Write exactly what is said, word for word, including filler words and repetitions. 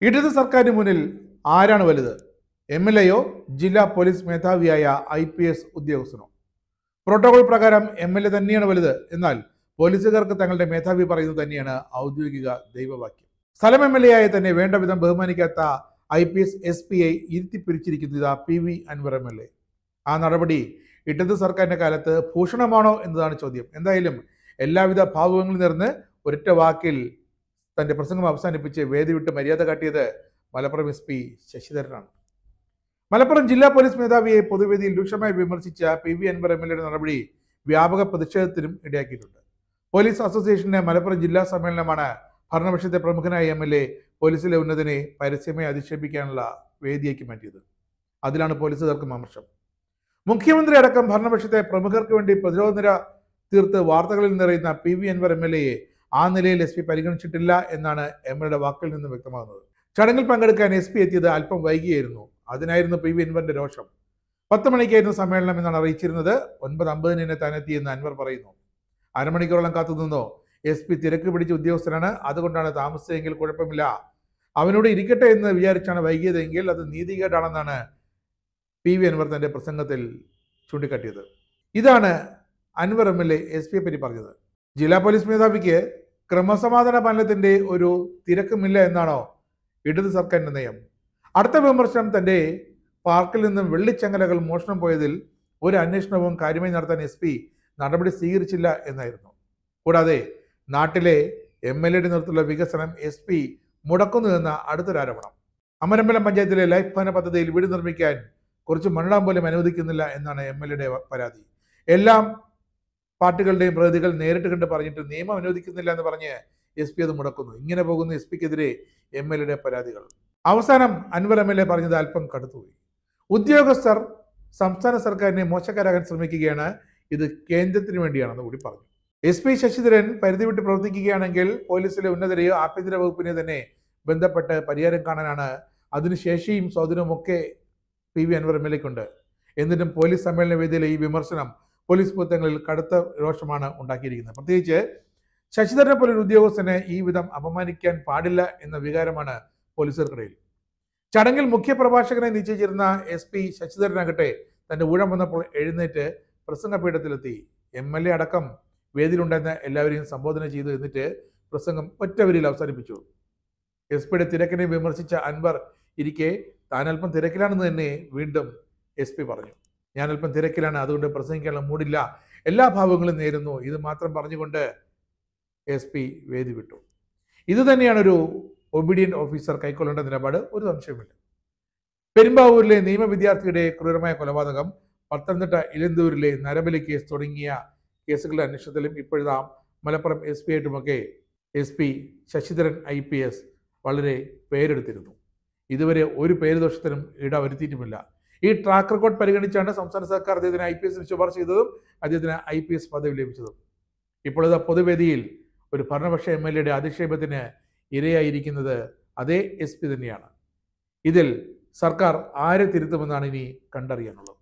ഇടത് സർക്കാരിന് മുന്നിൽ ആരാണ് വലുത്? എം എൽ എയോ ജില്ലാ പോലീസ് മേധാവിയായ ഐ പി എസ് ഉദ്യോഗസ്ഥനോ? പ്രോട്ടോകോൾ പ്രകാരം എം എൽ എ തന്നെയാണ് വലുത്. എന്നാൽ പോലീസുകാർക്ക് തങ്ങളുടെ മേധാവി പറയുന്നത് തന്നെയാണ് ഔദ്യോഗിക ദൈവവാക്യം. സ്ഥലം എം എൽ എ ആയി തന്നെ വേണ്ട വിധം ബഹുമാനിക്കാത്ത I P S S P ഐ ഇരുത്തിപ്പിരിച്ചിരിക്കുന്നത് P V Anvar M L A. ആ നടപടി ഇടത് സർക്കാരിന്റെ കാലത്ത് ഭൂഷണമാണോ എന്നതാണ് ചോദ്യം. എന്തായാലും എല്ലാവിധ ഭാവുകങ്ങളും നേർന്ന് ഒരൊറ്റ വാക്കിൽ തന്റെ പ്രസംഗം അവസാനിപ്പിച്ച് വേദി വിട്ട് മര്യാദ കാട്ടിയത് മലപ്പുറം എസ് പി ശശിധരനാണ്. മലപ്പുറം ജില്ലാ പോലീസ് മേധാവിയെ പൊതുവേദിയിൽ രൂക്ഷമായി വിമർശിച്ച P V Anvar M L എയുടെ നടപടി വ്യാപക പ്രതിഷേധത്തിനും ഇടയാക്കിയിട്ടുണ്ട്. പോലീസ് അസോസിയേഷന്റെ മലപ്പുറം ജില്ലാ സമ്മേളനമാണ് ഭരണപക്ഷത്തെ പ്രമുഖനായ എം എൽ എ പോലീസിലെ ഉന്നതനെ പരസ്യമായി അധിക്ഷേപിക്കാനുള്ള വേദിയാക്കി മാറ്റിയത്. അതിലാണ് പോലീസുകാർക്ക് അമർഷം. മുഖ്യമന്ത്രി അടക്കം ഭരണപക്ഷത്തെ പ്രമുഖർക്ക് വേണ്ടി പ്രതിരോധ നിര തീർത്ത് വാർത്തകളിൽ നിറയുന്ന P V Anvar M L എയെ ആ നിലയിൽ എസ് പി പരിഗണിച്ചിട്ടില്ല എന്നാണ് എം എൽ എയുടെ വാക്കിൽ നിന്ന് വ്യക്തമാകുന്നത്. ചടങ്ങിൽ പങ്കെടുക്കാൻ എസ് പി എത്തിയത് അല്പം വൈകിയായിരുന്നു. അതിനായിരുന്നു പി വി അൻവറിന്റെ രോഷം. പത്ത് മണിക്കായിരുന്നു സമ്മേളനം എന്നാണ് അറിയിച്ചിരുന്നത്. ഒൻപത് അമ്പതിന് തന്നെ താനെത്തിയെന്ന് അൻവർ പറയുന്നു. അരമണിക്കൂറോളം കാത്തുനിന്നോ. എസ് പി തിരക്ക് പിടിച്ച ഉദ്യോഗസ്ഥനാണ്, അതുകൊണ്ടാണ് താമസിച്ചതെങ്കിൽ കുഴപ്പമില്ല, അവനോട് ഇരിക്കട്ടെ എന്ന് വിചാരിച്ചാണ് വൈകിയതെങ്കിൽ അത് നീതികേടാണെന്നാണ് പി വി അൻവർ തന്റെ പ്രസംഗത്തിൽ ചൂണ്ടിക്കാട്ടിയത്. ഇതാണ് Anvar M L A S പിയെ പറ്റി പറഞ്ഞത്. ജില്ലാ പോലീസ് മേധാവിക്ക് ക്രമസമാധാന പാലനത്തിന്റെ ഒരു തിരക്കുമില്ല എന്നാണോ ഇടത് സർക്കാരിന്റെ നയം? അടുത്ത വിമർശനം തന്റെ പാർക്കിൽ നിന്നും വെള്ളിച്ചങ്ങലകൾ മോഷണം പോയതിൽ ഒരു അന്വേഷണവും കാര്യമായി നടത്താൻ എസ് പി നടപടി സ്വീകരിച്ചില്ല എന്നായിരുന്നു. കൂടാതെ നാട്ടിലെ എം എൽ എയുടെ നേതൃത്വത്തിലുള്ള വികസനം എസ് പി മുടക്കുന്നു എന്ന അടുത്തൊരു ആരോപണം. അമരമ്പലം പഞ്ചായത്തിലെ ലൈഫ് ഭവന പദ്ധതിയിൽ വീട് നിർമ്മിക്കാൻ കുറച്ച് മണ്ണിടാൻ പോലും അനുവദിക്കുന്നില്ല എന്നാണ് എം എൽ എയുടെ പരാതി. എല്ലാം പാർട്ടികളുടെയും പ്രതിനിധികൾ നേരിട്ട് കണ്ട് പറഞ്ഞിട്ട് നിയമം അനുവദിക്കുന്നില്ല എന്ന് പറഞ്ഞ് എസ് പി അത് മുടക്കുന്നു. ഇങ്ങനെ പോകുന്ന എസ് പിക്കെതിരെ എം എൽ എയുടെ പരാതികൾ. അവസാനം അൻവർ എം എൽ എ പറഞ്ഞത് അല്പം കടുത്തുപോയി. ഉദ്യോഗസ്ഥർ സംസ്ഥാന സർക്കാരിനെ മോശക്കാരാകാൻ ശ്രമിക്കുകയാണ്, ഇത് കേന്ദ്രത്തിന് വേണ്ടിയാണെന്ന് കൂടി പറഞ്ഞു. എസ് പി ശശിധരൻ പരിധി വിട്ട് പ്രവർത്തിക്കുകയാണെങ്കിൽ പോലീസിലെ ഉന്നതരെയോ ആഭ്യന്തര വകുപ്പിനെ തന്നെ ബന്ധപ്പെട്ട് പരിഹാരം കാണാനാണ് അതിന് ശേഷിയും സ്വാധീനവും ഒക്കെ P V Anvar M L എക്കുണ്ട്. എന്നിട്ടും പോലീസ് സമ്മേളന വേദിയിലെ ഈ വിമർശനം പോലീസ് പുത്തങ്ങളിൽ കടുത്ത രോഷമാണ് ഉണ്ടാക്കിയിരിക്കുന്നത്. പ്രത്യേകിച്ച് ശശിധരനെ പോലൊരു ഉദ്യോഗസ്ഥനെ ഈ വിധം അപമാനിക്കാൻ പാടില്ല എന്ന വികാരമാണ് പോലീസുകാർക്കിടയിൽ. ചടങ്ങിൽ മുഖ്യപ്രഭാഷകനെ നിശ്ചയിച്ചിരുന്ന എസ് പി ശശിധരനാകട്ടെ തന്റെ ഊഴം വന്നപ്പോൾ എഴുന്നേറ്റ് പ്രസംഗപീഠത്തിലെത്തി. എം എൽ എ അടക്കം വേദിയിലുണ്ടെന്ന് എല്ലാവരെയും സംബോധന ചെയ്തു. എന്നിട്ട് പ്രസംഗം ഒറ്റവരിയിൽ അവസാനിപ്പിച്ചു. എസ് പിയുടെ തിരക്കിനെ വിമർശിച്ച അൻവർ ഇരിക്കെ താൻ അല്പം തിരക്കിലാണെന്ന് തന്നെ വീണ്ടും എസ് പി പറഞ്ഞു. ഞാൻ അല്പം തിരക്കിലാണ്, അതുകൊണ്ട് പ്രസംഗിക്കാനുള്ള മൂടില്ല, എല്ലാ ഭാവങ്ങളും നേരുന്നു. ഇത് മാത്രം പറഞ്ഞുകൊണ്ട് എസ് പി വേദി വിട്ടു. ഇത് തന്നെയാണ് ഒരു ഒബീഡിയന്റ് ഓഫീസർ കൈക്കൊള്ളേണ്ട നിലപാട്, ഒരു സംശയമില്ല. പെരുമ്പാവൂരിലെ നിയമ വിദ്യാർത്ഥിയുടെ ക്രൂരമായ കൊലപാതകം, പത്തനംതിട്ട ഇലന്തൂരിലെ നരബലി കേസ് തുടങ്ങിയ കേസുകളുടെ അന്വേഷണത്തിലും ഇപ്പോഴാ മലപ്പുറം എസ് പി ആയിട്ടുമൊക്കെ S P Sasidharan I P S വളരെ പേരെടുത്തിരുന്നു. ഇതുവരെ ഒരു പേരുദോഷത്തിനും ഇട വരുത്തിയിട്ടുമില്ല. ഈ ട്രാക്ക് റെക്കോർഡ് പരിഗണിച്ചാണ് സംസ്ഥാന സർക്കാർ അദ്ദേഹത്തിന് ഐ പി എസിന് ശുപാർശ ചെയ്തതും അദ്ദേഹത്തിന് ഐ പി എസ് പദവി ലഭിച്ചതും. ഇപ്പോഴത്തെ പൊതുവേദിയിൽ ഒരു ഭരണപക്ഷ എം എൽ എയുടെ അധിക്ഷേപത്തിന് ഇരയായിരിക്കുന്നത് അതേ എസ് പി തന്നെയാണ്. ഇതിൽ സർക്കാർ ആരെ തിരുത്തുമെന്നാണ് ഇനി കണ്ടറിയാനുള്ളത്.